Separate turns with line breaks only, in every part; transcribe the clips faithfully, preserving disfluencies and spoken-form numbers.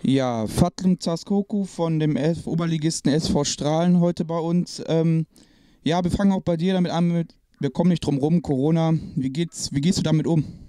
Ja, Fatlim Zaskoku von dem F Oberligisten S V Strahlen heute bei uns. Ähm, ja, wir fangen auch bei dir damit an. Mit, wir kommen nicht drum rum, Corona. Wie geht's, wie gehst du damit um?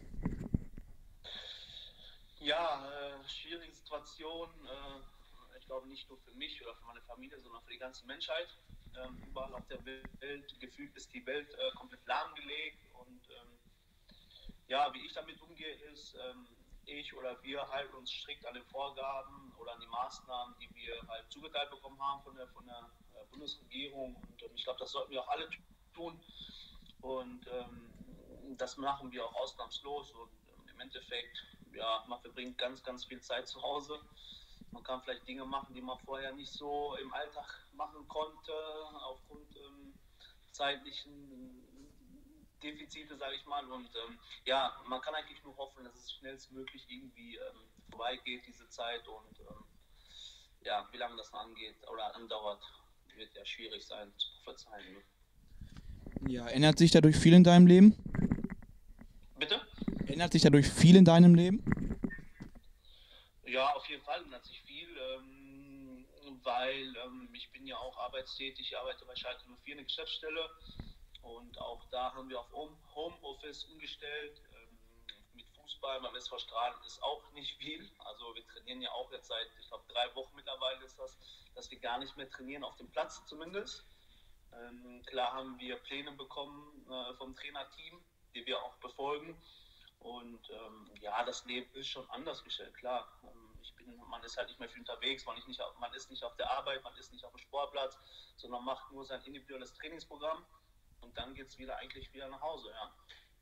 Ja, äh, schwierige Situation. Äh, ich glaube nicht nur für mich oder für meine Familie, sondern für die ganze Menschheit. Ähm, überall auf der Welt, gefühlt ist die Welt äh, komplett lahmgelegt. Und ähm, ja, wie ich damit umgehe, ist, ähm, ich oder wir halten uns strikt an den Vorgaben oder an die Maßnahmen, die wir halt zugeteilt bekommen haben von der, von der äh, Bundesregierung. Und ähm, ich glaube, das sollten wir auch alle tun. Und ähm, das machen wir auch ausnahmslos. Und ähm, im Endeffekt, ja, man verbringt ganz, ganz viel Zeit zu Hause. Man kann vielleicht Dinge machen, die man vorher nicht so im Alltag machen konnte, aufgrund ähm, zeitlichen Defizite, sage ich mal. Und ähm, ja, man kann eigentlich nur hoffen, dass es schnellstmöglich irgendwie ähm, vorbeigeht, diese Zeit. Und ähm, ja, wie lange das angeht oder andauert, wird ja schwierig sein zu prophezeien. Ne?
Ja, ändert sich dadurch viel in deinem Leben?
Bitte?
Ändert sich dadurch viel in deinem Leben?
Ja, auf jeden Fall ändert sich viel, ähm, weil ähm, ich bin ja auch arbeitstätig, ich arbeite bei Schalke null vier in der Geschäftsstelle und auch da haben wir auf Homeoffice umgestellt. Ähm, mit Fußball beim S V Strahlen ist auch nicht viel. Also wir trainieren ja auch jetzt seit, ich glaube, drei Wochen mittlerweile ist das, dass wir gar nicht mehr trainieren, auf dem Platz zumindest. Ähm, klar haben wir Pläne bekommen äh, vom Trainerteam, die wir auch befolgen. Und ähm, ja, das Leben ist schon anders gestellt, klar. Ähm, ich bin, man ist halt nicht mehr viel unterwegs, man ist, nicht auf, man ist nicht auf der Arbeit, man ist nicht auf dem Sportplatz, sondern macht nur sein individuelles Trainingsprogramm und dann geht es wieder eigentlich wieder nach Hause, ja.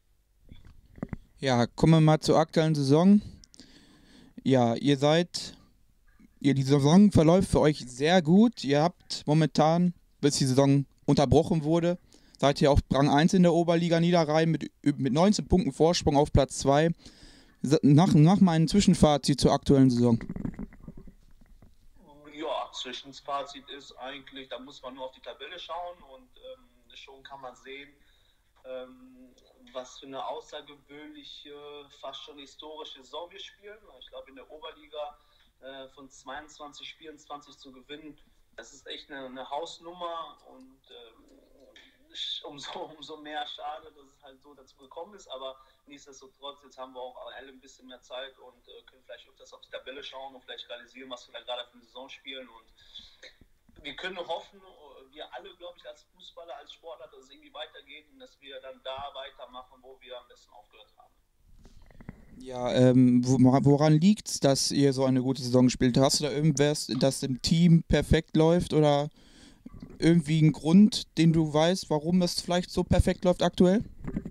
Ja, kommen wir mal zur aktuellen Saison. Ja, ihr seid, ihr, die Saison verläuft für euch sehr gut. Ihr habt momentan, bis die Saison unterbrochen wurde, seid ihr auf Rang eins in der Oberliga Niederrhein mit, mit neunzehn Punkten Vorsprung auf Platz zwei. Nach, nach meinem Zwischenfazit zur aktuellen Saison.
Ja, Zwischenfazit ist eigentlich, da muss man nur auf die Tabelle schauen und ähm, schon kann man sehen, ähm, was für eine außergewöhnliche, fast schon historische Saison wir spielen. Ich glaube, in der Oberliga äh, von zweiundzwanzig Spielen zwanzig zu gewinnen, das ist echt eine, eine Hausnummer und ähm, umso, umso mehr schade, dass es halt so dazu gekommen ist, aber nichtsdestotrotz, jetzt haben wir auch alle ein bisschen mehr Zeit und äh, können vielleicht öfters auf die Tabelle schauen und vielleicht realisieren, was wir da gerade für eine Saison spielen und wir können nur hoffen, wir alle, glaube ich, als Fußballer, als Sportler, dass es irgendwie weitergeht und dass wir dann da weitermachen, wo wir am besten aufgehört haben.
Ja, ähm, woran liegt es, dass ihr so eine gute Saison gespielt habt? Hast du da irgendwas, das im Team perfekt läuft oder irgendwie einen Grund, den du weißt, warum das vielleicht so perfekt läuft aktuell?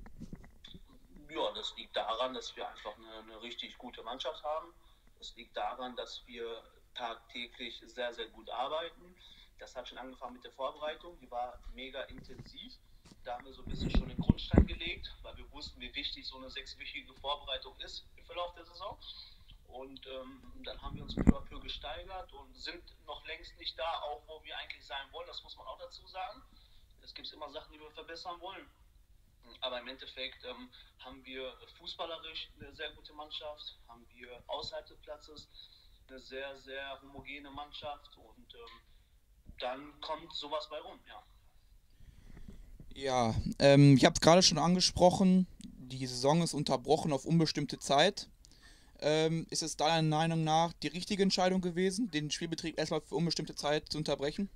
Ja, das liegt daran, dass wir einfach eine, eine richtig gute Mannschaft haben. Das liegt daran, dass wir tagtäglich sehr, sehr gut arbeiten. Das hat schon angefangen mit der Vorbereitung, die war mega intensiv. Da haben wir so ein bisschen schon den Grundstein gelegt, weil wir wussten, wie wichtig so eine sechswöchige Vorbereitung ist im Verlauf der Saison. Und ähm, dann haben wir uns peu à peu gesteigert und sind noch längst nicht da, auch wo wir eigentlich sein wollen. Das muss man auch dazu sagen. Es gibt immer Sachen, die wir verbessern wollen. Aber im Endeffekt ähm, haben wir fußballerisch eine sehr gute Mannschaft, haben wir außerhalb des Platzes eine sehr, sehr homogene Mannschaft und ähm, dann kommt sowas bei rum, ja.
Ja, ähm, ich habe es gerade schon angesprochen, die Saison ist unterbrochen auf unbestimmte Zeit. Ähm, ist es deiner Meinung nach die richtige Entscheidung gewesen, den Spielbetrieb erstmal für unbestimmte Zeit zu unterbrechen?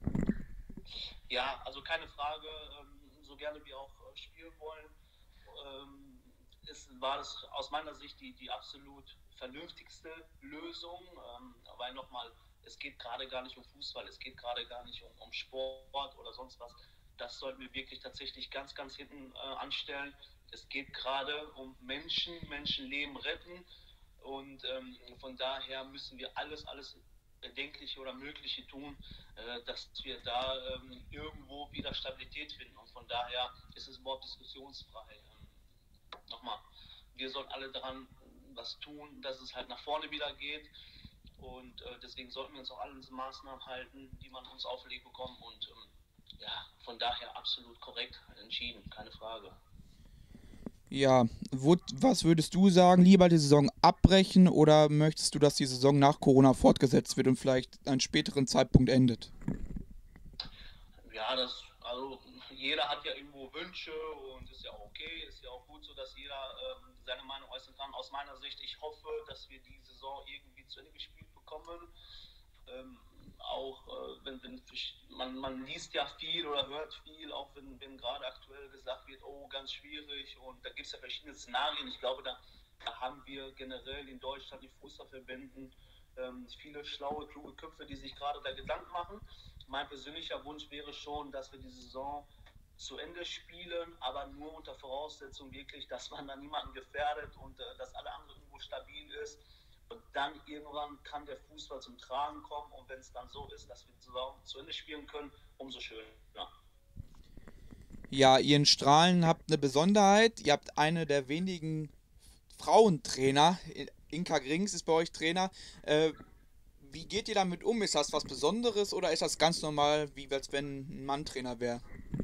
Ja, also keine Frage, ähm, so gerne wir auch äh, spielen wollen, ähm, ist, war das aus meiner Sicht die, die absolut vernünftigste Lösung, ähm, weil nochmal, es geht gerade gar nicht um Fußball, es geht gerade gar nicht um, um Sport oder sonst was. Das sollten wir wirklich tatsächlich ganz, ganz hinten äh, anstellen. Es geht gerade um Menschen, Menschenleben retten und ähm, von daher müssen wir alles, alles Erdenkliche oder Mögliche tun, äh, dass wir da ähm, irgendwo wieder Stabilität finden. Und von daher ist es überhaupt diskussionsfrei. Ähm, nochmal, wir sollen alle daran was tun, dass es halt nach vorne wieder geht. Und äh, deswegen sollten wir uns auch alle diese Maßnahmen halten, die man uns auferlegt bekommt. Und ähm, ja, von daher absolut korrekt entschieden, keine Frage.
Ja, wut- was würdest du sagen? Lieber die Saison abbrechen oder möchtest du, dass die Saison nach Corona fortgesetzt wird und vielleicht an einem späteren Zeitpunkt endet?
Ja, das, also jeder hat ja irgendwo Wünsche und ist ja auch okay, ist ja auch gut so, dass jeder ähm, seine Meinung äußern kann. Aus meiner Sicht, ich hoffe, dass wir die Saison irgendwie zu Ende gespielt bekommen. Ähm, auch äh, wenn, wenn man, man liest ja viel oder hört viel, auch wenn, wenn gerade aktuell gesagt wird, oh, ganz schwierig und da gibt es ja verschiedene Szenarien. Ich glaube, da, da haben wir generell in Deutschland die Fußballverbänden ähm, viele schlaue, kluge Köpfe, die sich gerade da Gedanken machen. Mein persönlicher Wunsch wäre schon, dass wir die Saison zu Ende spielen, aber nur unter Voraussetzung wirklich, dass man da niemanden gefährdet und äh, dass alle andere irgendwo stabil ist. Und dann irgendwann kann der Fußball zum Tragen kommen und wenn es dann so ist, dass wir die Saison zu Ende spielen können, umso schöner.
Ja, ihr in Strahlen habt eine Besonderheit. Ihr habt eine der wenigen Frauentrainer. Inka Grings ist bei euch Trainer. Äh, wie geht ihr damit um? Ist das was Besonderes oder ist das ganz normal, wie als wenn ein Mann Trainer wäre?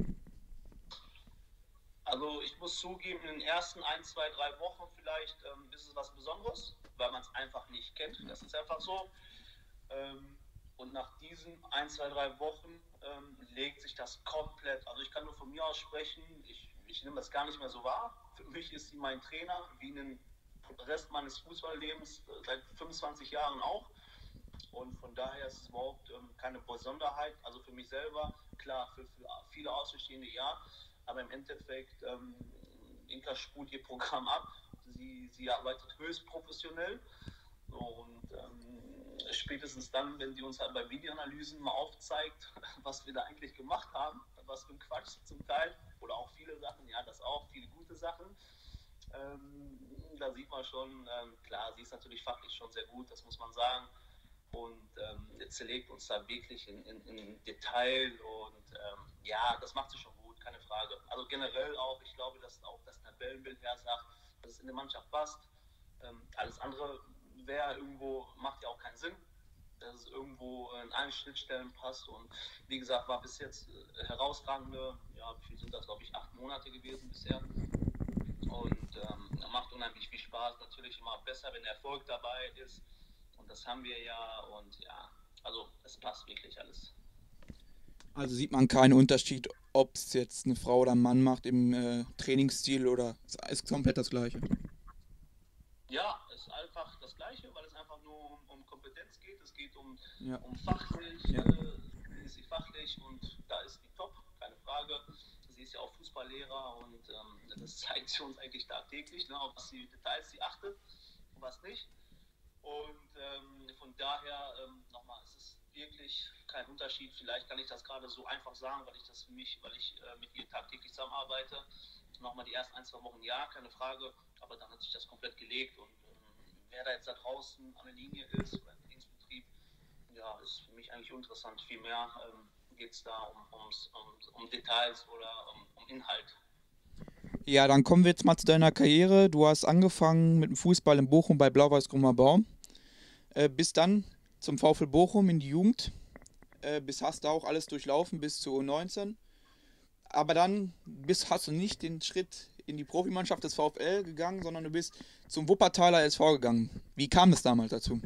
Also ich muss zugeben, in den ersten ein, zwei, drei Wochen vielleicht ähm, ist es was Besonderes, weil man es einfach nicht kennt. Das ist einfach so. Ähm, und nach diesen ein, zwei, drei Wochen ähm, legt sich das komplett. Also ich kann nur von mir aus sprechen, ich, ich nehme das gar nicht mehr so wahr. Für mich ist sie mein Trainer, wie den Rest meines Fußballlebens äh, seit fünfundzwanzig Jahren auch. Und von daher ist es überhaupt ähm, keine Besonderheit. Also für mich selber, klar, für, für viele Außenstehende ja. Aber im Endeffekt, ähm, Inka spult ihr Programm ab. Sie, sie arbeitet höchst professionell. So, und ähm, spätestens dann, wenn sie uns halt bei Videoanalysen mal aufzeigt, was wir da eigentlich gemacht haben, was für ein Quatsch zum Teil, oder auch viele Sachen, ja, das auch, viele gute Sachen, ähm, da sieht man schon, ähm, klar, sie ist natürlich fachlich schon sehr gut, das muss man sagen. Und ähm, zerlegt uns da wirklich in, in, in Detail und ähm, ja, das macht sie schon gut, keine Frage. Also generell auch, ich glaube, dass auch das Tabellenbild her sagt, dass es in der Mannschaft passt. Ähm, alles andere wäre irgendwo, macht ja auch keinen Sinn, dass es irgendwo in allen Schnittstellen passt. Und wie gesagt, war bis jetzt äh, herausragende, ja, wie viel sind das, glaube ich, acht Monate gewesen bisher. Und ähm, macht unheimlich viel Spaß. Natürlich immer besser, wenn Erfolg dabei ist. Und das haben wir ja. Und ja, also es passt wirklich alles.
Also sieht man keinen Unterschied, ob es jetzt eine Frau oder ein Mann macht im äh, Trainingsstil oder es ist komplett das gleiche.
Ja, es ist einfach das Gleiche, weil es einfach nur um, um Kompetenz geht. Es geht um,
Ja,
um fachlich,
ja.
äh, ist sie fachlich und da ist die top, keine Frage. Sie ist ja auch Fußballlehrer und ähm, das zeigt sie uns eigentlich tagtäglich, ne, auf was die Details sie achtet und was nicht. Und ähm, von daher ähm, nochmal, es ist wirklich kein Unterschied. Vielleicht kann ich das gerade so einfach sagen, weil ich das für mich, weil ich äh, mit ihr tagtäglich zusammenarbeite. Nochmal die ersten ein, zwei Wochen, ja, keine Frage, aber dann hat sich das komplett gelegt und ähm, wer da jetzt da draußen an der Linie ist oder im Trainingsbetrieb, ja, ist für mich eigentlich uninteressant. Vielmehr ähm, geht es da um, ums, um, um Details oder um, um Inhalt.
Ja, dann kommen wir jetzt mal zu deiner Karriere. Du hast angefangen mit dem Fußball in Bochum bei Blau-Weiß-Grummer Baum. Äh, bis dann zum VfL Bochum in die Jugend. Äh, bis hast du auch alles durchlaufen bis zu U neunzehn. Aber dann bist, hast du nicht den Schritt in die Profimannschaft des VfL gegangen, sondern du bist zum Wuppertaler S V gegangen. Wie kam es damals dazu?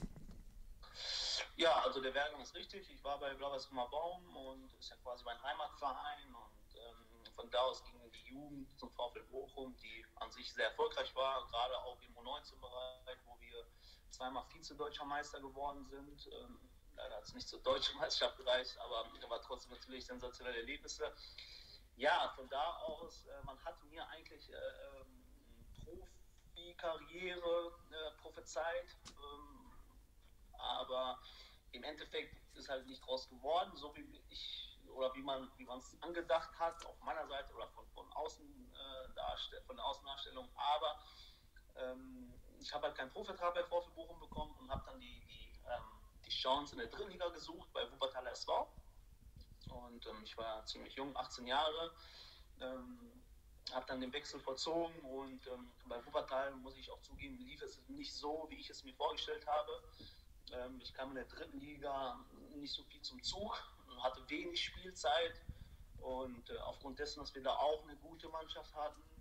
Ja, also der Werdegang ist richtig. Ich war bei Blau-Weiß Baum und ist ja quasi mein Heimatverein. Und ähm, von da aus ging die Jugend zum VfL Bochum, die an sich sehr erfolgreich war, gerade auch im U neunzehn-Bereich, wo wir zweimal Vize-Deutscher Meister geworden sind. Ähm, leider hat es nicht zur deutschen Meisterschaft gereicht, aber war trotzdem natürlich sensationelle Erlebnisse. Ja, von da aus, äh, man hat mir eigentlich äh, ähm, Profikarriere äh, prophezeit. Ähm, aber im Endeffekt ist halt nicht draus geworden, so wie ich oder wie man wie man es angedacht hat, auf meiner Seite oder von, von außen äh, darstell, von der Außendarstellung. Aber ähm, ich habe halt keinen Profivertrag bei VfL Bochum bekommen und habe dann die, die, ähm, die Chance in der dritten Liga gesucht bei Wuppertaler S V. Und ähm, ich war ziemlich jung, achtzehn Jahre. Ähm, habe dann den Wechsel vollzogen und ähm, bei Wuppertal, muss ich auch zugeben, lief es nicht so, wie ich es mir vorgestellt habe. Ähm, ich kam in der dritten Liga nicht so viel zum Zug, hatte wenig Spielzeit und äh, aufgrund dessen, dass wir da auch eine gute Mannschaft hatten und äh,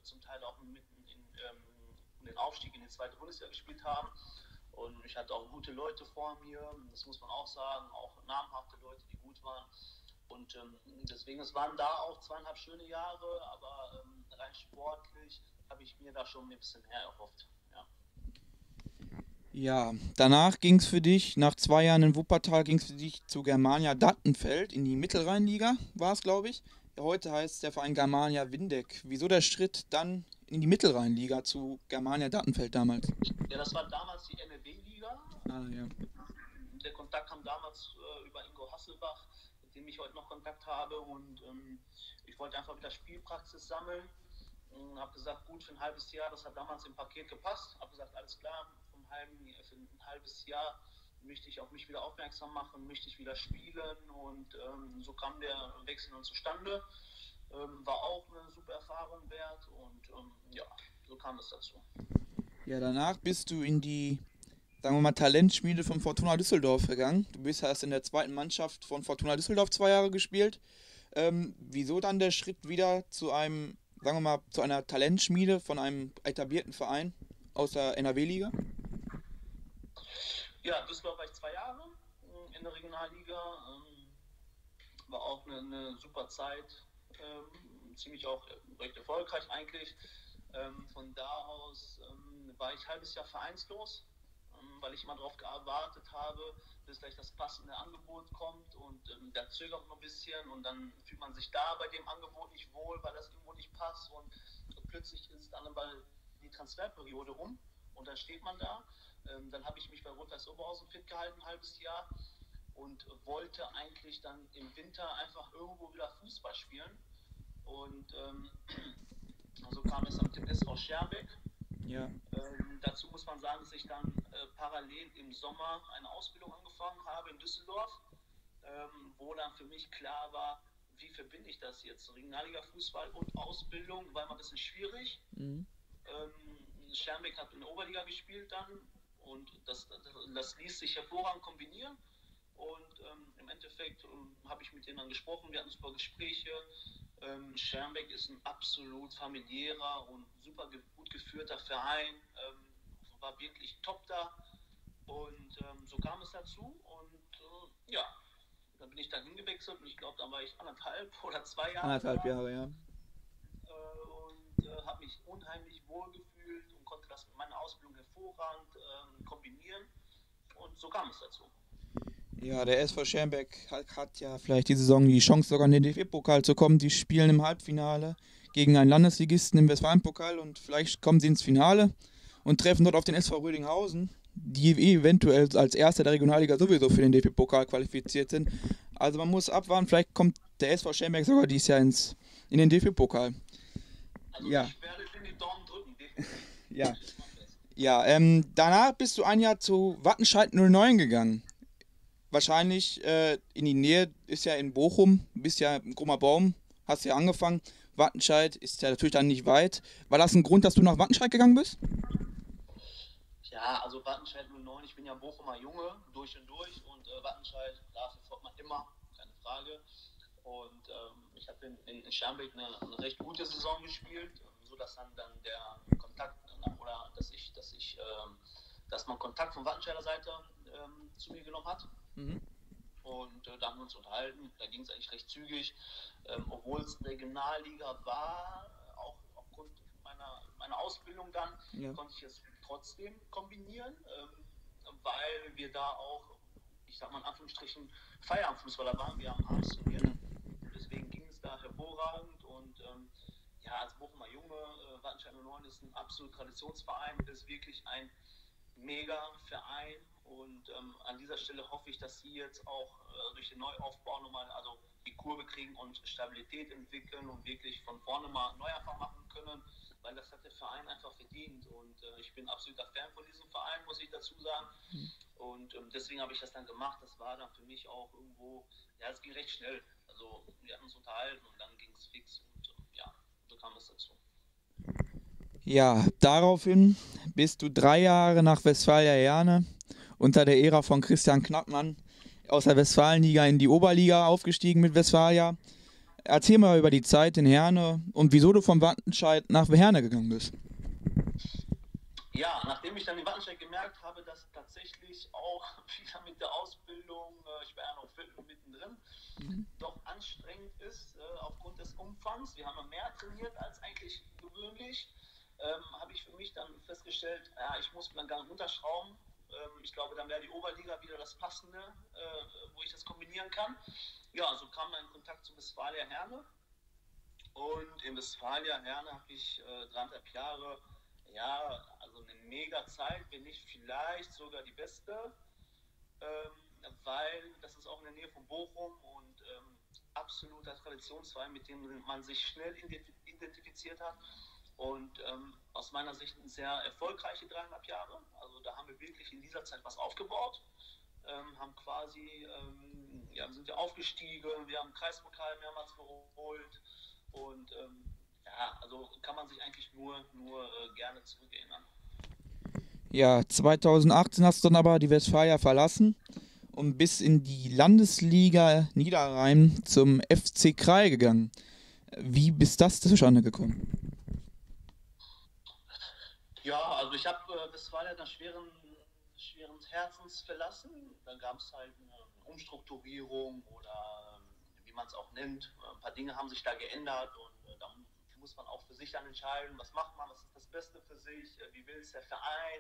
zum Teil auch mitten in, ähm, in den Aufstieg in die zweite Bundesliga gespielt haben. Und ich hatte auch gute Leute vor mir, das muss man auch sagen, auch namhafte Leute, die gut waren. Und ähm, deswegen, es waren da auch zweieinhalb schöne Jahre, aber ähm, rein sportlich habe ich mir da schon ein bisschen mehr erhofft. Ja,
Ja, danach ging es für dich, nach zwei Jahren in Wuppertal, ging es für dich zu Germania Dattenfeld in die Mittelrheinliga, war es, glaube ich. Ja, heute heißt der Verein Germania Windeck. Wieso der Schritt dann in die Mittelrheinliga zu Germania Dattenfeld damals?
ja, das war damals die N R W-Liga.
Ah, ja.
Der Kontakt kam damals äh, über Ingo Hasselbach, mit dem ich heute noch Kontakt habe. Und ähm, ich wollte einfach wieder Spielpraxis sammeln. Habe gesagt, gut, für ein halbes Jahr, das hat damals im Paket gepasst. Habe gesagt, alles klar, vom halben, für ein halbes Jahr möchte ich auf mich wieder aufmerksam machen, möchte ich wieder spielen. Und ähm, so kam der Wechsel dann zustande. Ähm, war auch eine super Erfahrung wert. Und ähm, ja, so kam es dazu.
Ja, danach bist du in die, sagen wir mal, Talentschmiede von Fortuna Düsseldorf gegangen. Du bist hast in der zweiten Mannschaft von Fortuna Düsseldorf zwei Jahre gespielt. Ähm, wieso dann der Schritt wieder zu einem, sagen wir mal, zu einer Talentschmiede von einem etablierten Verein aus der N R W-Liga?
Ja, Düsseldorf war ich zwei Jahre in der Regionalliga. Ähm, war auch eine, eine super Zeit. Ähm, ziemlich auch recht erfolgreich eigentlich. Ähm, von da aus ähm, war ich ein halbes Jahr vereinslos, ähm, weil ich immer darauf gewartet habe, bis gleich das passende Angebot kommt, und ähm, da zögert noch ein bisschen und dann fühlt man sich da bei dem Angebot nicht wohl, weil das irgendwo nicht passt, und plötzlich ist dann mal die Transferperiode rum und dann steht man da. Ähm, dann habe ich mich bei Rot-Weiß Oberhausen fit gehalten, ein halbes Jahr, und wollte eigentlich dann im Winter einfach irgendwo wieder Fußball spielen, und ähm, so kam es dann mit dem S V Schermbeck.
Ja.
Ähm, dazu muss man sagen, dass ich dann äh, parallel im Sommer eine Ausbildung angefangen habe in Düsseldorf, ähm, wo dann für mich klar war, wie verbinde ich das jetzt? Regionalliga-Fußball und Ausbildung war immer ein bisschen schwierig. Mhm. Ähm, Schermbeck hat in der Oberliga gespielt dann, und das, das, das ließ sich hervorragend kombinieren. Und ähm, im Endeffekt ähm, habe ich mit denen dann gesprochen, wir hatten super Gespräche. Ähm, Schermbeck ist ein absolut familiärer und super ge- gut geführter Verein, ähm, war wirklich top da, und ähm, so kam es dazu, und äh, ja, dann bin ich dann hingewechselt, und ich glaube, dann war ich anderthalb oder zwei Jahre
Anderthalb
da,
Jahre, ja.
äh, und äh, habe mich unheimlich wohl gefühlt und konnte das mit meiner Ausbildung hervorragend äh, kombinieren, und so kam es dazu.
Ja, der S V Schermbeck hat, hat ja vielleicht die Saison die Chance, sogar in den D F B-Pokal zu kommen. Die spielen im Halbfinale gegen einen Landesligisten im Westfalen-Pokal, und vielleicht kommen sie ins Finale und treffen dort auf den S V Rödinghausen, die eventuell als Erster der Regionalliga sowieso für den D F B-Pokal qualifiziert sind. Also man muss abwarten, vielleicht kommt der S V Schermbeck sogar dieses Jahr ins, in den D F B-Pokal.
Also
Ja.
ich werde dir die Daumen drücken, definitiv.
Ja, ja ähm, danach bist du ein Jahr zu Wattenscheid null neun gegangen. Wahrscheinlich äh, in die Nähe, ist ja in Bochum, bist ja im Krummer Baum, hast ja angefangen. Wattenscheid ist ja natürlich dann nicht weit. War das ein Grund, dass du nach Wattenscheid gegangen bist?
Ja, also Wattenscheid null neun, ich bin ja Bochumer Junge, durch und durch, und äh, Wattenscheid, da verfolgt man immer, keine Frage. Und ähm, ich habe in, in, in Schermbeck eine, eine recht gute Saison gespielt, so dass dann, dann der Kontakt, oder dass ich, dass ich, ähm, dass man Kontakt von Wattenscheider Seite ähm, zu mir genommen hat. Mhm. Und äh, da haben wir uns unterhalten, da ging es eigentlich recht zügig, ähm, obwohl es Regionalliga war, auch aufgrund meiner, meiner Ausbildung dann, ja, konnte ich es trotzdem kombinieren, ähm, weil wir da auch, ich sag mal in Anführungsstrichen, Feierabendfußballer waren, wir haben abends trainiert, deswegen ging es da hervorragend, und ähm, ja, als Bochumer Junge, äh, Wattenscheid null neun ist ein absolut Traditionsverein, ist wirklich ein mega Verein, und ähm, an dieser Stelle hoffe ich, dass sie jetzt auch äh, durch den Neuaufbau nochmal also die Kurve kriegen und Stabilität entwickeln und wirklich von vorne mal Neuanfang machen können, weil das hat der Verein einfach verdient, und äh, ich bin absoluter Fan von diesem Verein, muss ich dazu sagen, mhm, und ähm, deswegen habe ich das dann gemacht. Das war dann für mich auch irgendwo, ja, es ging recht schnell, also wir hatten uns unterhalten und dann ging es fix, und äh, ja, so kam es dazu.
Ja, daraufhin bist du drei Jahre nach Westfalia Herne unter der Ära von Christian Knappmann aus der Westfalenliga in die Oberliga aufgestiegen mit Westfalia. Erzähl mal über die Zeit in Herne und wieso du vom Wattenscheid nach Herne gegangen bist.
Ja, nachdem ich dann in Wattenscheid gemerkt habe, dass tatsächlich auch wieder mit der Ausbildung, äh, ich war ja noch Viertel mittendrin,
Mhm.
doch anstrengend ist, äh, aufgrund des Umfangs. Wir haben ja mehr trainiert als eigentlich gewöhnlich. Ähm, habe ich für mich dann festgestellt, ja, ich muss meinen Gang runterschrauben. Ähm, ich glaube, dann wäre die Oberliga wieder das Passende, äh, wo ich das kombinieren kann. Ja, so kam dann in Kontakt zu Westfalia Herne. Und in Westfalia Herne habe ich äh, dreieinhalb Jahre, ja, also eine mega Zeit, wenn nicht vielleicht sogar die beste, ähm, weil das ist auch in der Nähe von Bochum und ähm, absoluter Traditionsverein, mit dem man sich schnell identifiziert hat. Und ähm, aus meiner Sicht eine sehr erfolgreiche dreieinhalb Jahre. Also da haben wir wirklich in dieser Zeit was aufgebaut. Ähm, haben quasi, ähm, ja, wir sind ja aufgestiegen, wir haben Kreispokal mehrmals geholt und ähm, ja, also kann man sich eigentlich nur, nur äh, gerne zurückerinnern.
Ja, zweitausendachtzehn hast du dann aber die Westfalia verlassen und bist in die Landesliga Niederrhein zum F C Krail gegangen. Wie bist das zustande gekommen?
Ja, also ich habe äh, Westfalia dann schweren, schweren Herzens verlassen. Dann gab es halt eine Umstrukturierung oder äh, wie man es auch nennt. Ein paar Dinge haben sich da geändert und äh, da muss man auch für sich dann entscheiden, was macht man, was ist das Beste für sich, äh, wie will es der Verein.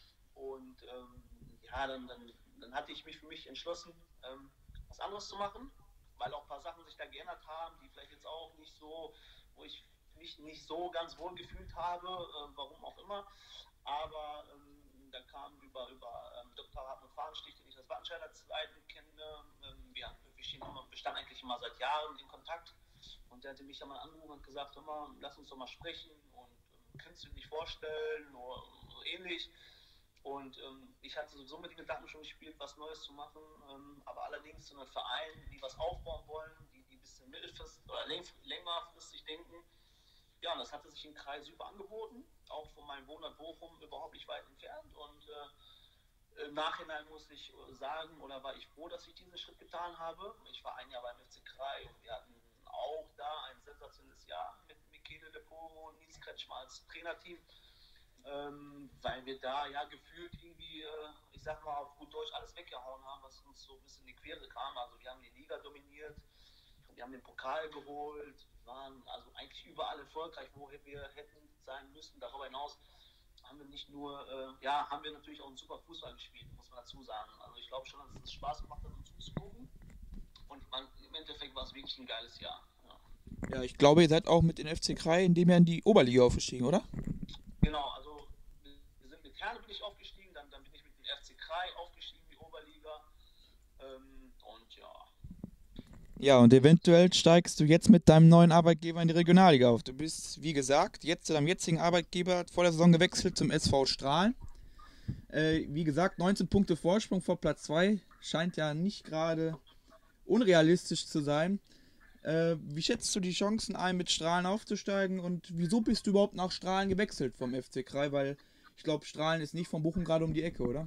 Und ähm, ja, dann, dann, dann hatte ich mich für mich entschlossen, ähm, was anderes zu machen, weil auch ein paar Sachen sich da geändert haben, die vielleicht jetzt auch nicht so, wo ich mich nicht so ganz wohl gefühlt habe, äh, warum auch immer. Aber ähm, da kam über, über ähm, Doktor Hartmut Fahrenstich, den ich als Wattenscheider Zeiten kenne, ähm, wir, wir, stehen immer, wir standen eigentlich immer seit Jahren in Kontakt. Und der hatte mich ja mal angerufen und gesagt, hör mal, lass uns doch mal sprechen und ähm, kannst du dir nicht vorstellen oder so ähnlich. Und ähm, ich hatte sowieso mit den Gedanken schon gespielt, was Neues zu machen, ähm, aber allerdings zu einem Verein, die was aufbauen wollen, die, die ein bisschen mittelfristig oder längerfristig denken. Ja, und das hatte sich im Kreis super angeboten, auch von meinem Wohnort Bochum überhaupt nicht weit entfernt. Und äh, im Nachhinein muss ich sagen, oder war ich froh, dass ich diesen Schritt getan habe. Ich war ein Jahr beim F C Krail und wir hatten auch da ein sensationelles Jahr mit Michele Leporo und Nils Kretschmer als Trainerteam. Ähm, weil wir da ja gefühlt irgendwie, äh, ich sag mal auf gut Deutsch, alles weggehauen haben, was uns so ein bisschen in die Quere kam. Also wir haben die Liga dominiert, wir haben den Pokal geholt, waren also eigentlich überall erfolgreich, wo wir hätten sein müssen. Darüber hinaus haben wir nicht nur, äh, ja, haben wir natürlich auch einen super Fußball gespielt, muss man dazu sagen. Also ich glaube schon, dass es Spaß gemacht hat, uns zuzugucken. Und man, im Endeffekt war es wirklich ein geiles Jahr. Ja.
Ja, ich glaube, ihr seid auch mit den F C Krail in dem Jahr in die Oberliga aufgestiegen, oder?
Genau, also wir sind mit Herne bin ich aufgestiegen, dann, dann bin ich mit dem F C Krail aufgestiegen, die Oberliga. Ähm, und ja.
Ja, und eventuell steigst du jetzt mit deinem neuen Arbeitgeber in die Regionalliga auf. Du bist, wie gesagt, jetzt zu deinem jetzigen Arbeitgeber vor der Saison gewechselt zum S V Strahlen. Äh, wie gesagt, neunzehn Punkte Vorsprung vor Platz zwei scheint ja nicht gerade unrealistisch zu sein. Äh, wie schätzt du die Chancen ein, mit Strahlen aufzusteigen und wieso bist du überhaupt nach Strahlen gewechselt vom F C Krail? Weil ich glaube, Strahlen ist nicht von Bochum gerade um die Ecke, oder?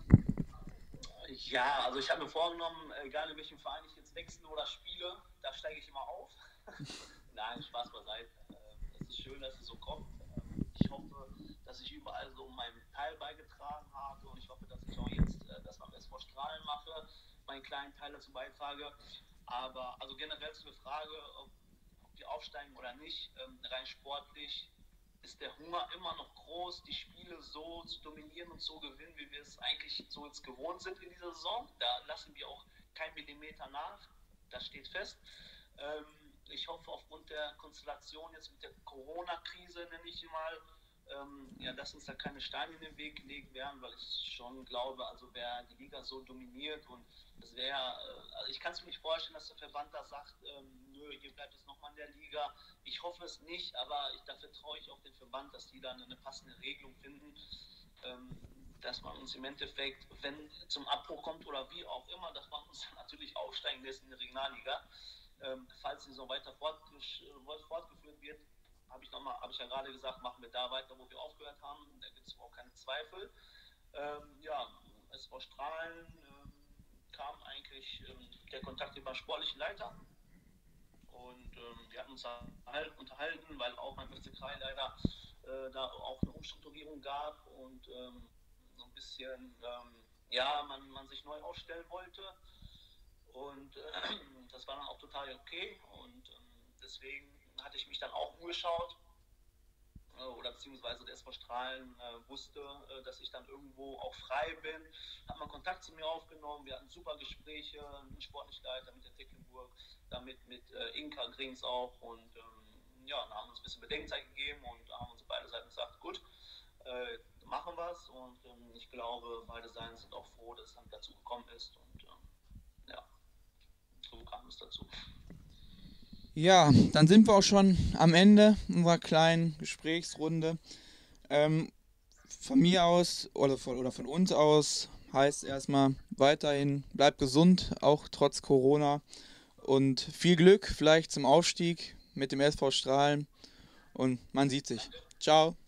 Ja, also ich habe mir vorgenommen, egal in welchem Verein ich jetzt wechsle oder spiele, da steige ich immer auf. Nein, Spaß beiseite. Es ist schön, dass es so kommt. Ich hoffe, dass ich überall so meinen Teil beigetragen habe und ich hoffe, dass ich auch jetzt das beim S V Strahlen mache, meinen kleinen Teil dazu beitrage. Aber also generell zu der Frage, ob, ob wir aufsteigen oder nicht, rein sportlich ist der Hunger immer noch groß, die Spiele so zu dominieren und so gewinnen, wie wir es eigentlich so jetzt gewohnt sind in dieser Saison. Da lassen wir auch kein Millimeter nach, das steht fest. Ähm, ich hoffe aufgrund der Konstellation jetzt mit der Corona-Krise, nenne ich sie mal, ähm, ja, dass uns da keine Steine in den Weg gelegt werden, weil ich schon glaube, also wer die Liga so dominiert und das wäre, äh, also ich kann es mir nicht vorstellen, dass der Verband da sagt, ähm, nö, hier bleibt es nochmal in der Liga. Ich hoffe es nicht, aber ich, dafür traue ich auch den Verband, dass die dann eine passende Regelung finden, ähm, dass man uns im Endeffekt, wenn zum Abbruch kommt oder wie auch immer, dass man uns dann natürlich aufsteigen lässt in die Regionalliga. Ähm, falls die so weiter fortgeführt wird, habe ich, hab ich ja gerade gesagt, machen wir da weiter, wo wir aufgehört haben. Da gibt es auch keine Zweifel. Ähm, ja, S V Strahlen ähm, kam eigentlich ähm, der Kontakt über sportlichen Leiter. Und ähm, wir hatten uns halt unterhalten, weil auch beim F C Krai leider äh, da auch eine Umstrukturierung gab und ähm, so ein bisschen, ähm, ja, man, man sich neu aufstellen wollte. Und äh, das war dann auch total okay. Und ähm, deswegen hatte ich mich dann auch umgeschaut. Oder beziehungsweise der S V Strahlen äh, wusste, äh, dass ich dann irgendwo auch frei bin, hat man Kontakt zu mir aufgenommen, wir hatten super Gespräche mit dem Sportlichleiter, mit der Tecklenburg, damit mit äh, Inka Grings auch und ähm, ja, dann haben wir uns ein bisschen Bedenkzeit gegeben und da haben uns beide Seiten gesagt, gut, äh, machen wir es und ähm, ich glaube, beide Seiten sind auch froh, dass es dann dazu gekommen ist und ähm, ja, so kam es dazu.
Ja, dann sind wir auch schon am Ende unserer kleinen Gesprächsrunde. Ähm, von mir aus oder von, oder von uns aus heißt erstmal weiterhin, bleibt gesund, auch trotz Corona. Und viel Glück vielleicht zum Aufstieg mit dem S V Strahlen. Und man sieht sich. Ciao.